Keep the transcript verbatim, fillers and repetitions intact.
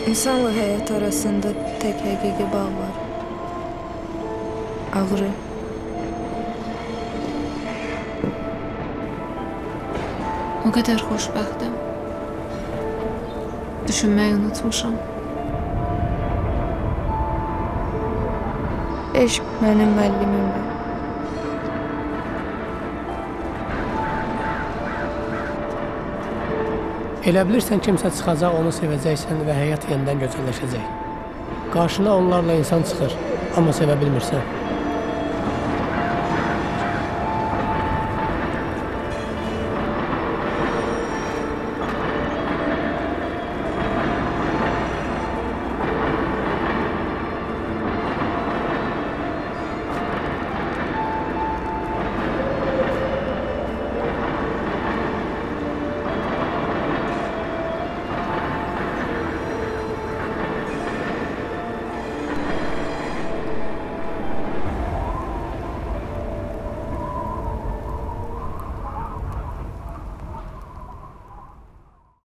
İnsanla həyat arasında tək həqiqi bağ var. Ağrı. O qədər xoşbəxtəm. Düşünməyi unutmuşam. Eşq mənim müəllimimdir. Elə bilirsən kimsə çıxacaq, onu sevəcəksən və həyat yenidən gözəlləşəcək. Qarşına onlarla insan çıxır, amma sevə bilmirsən.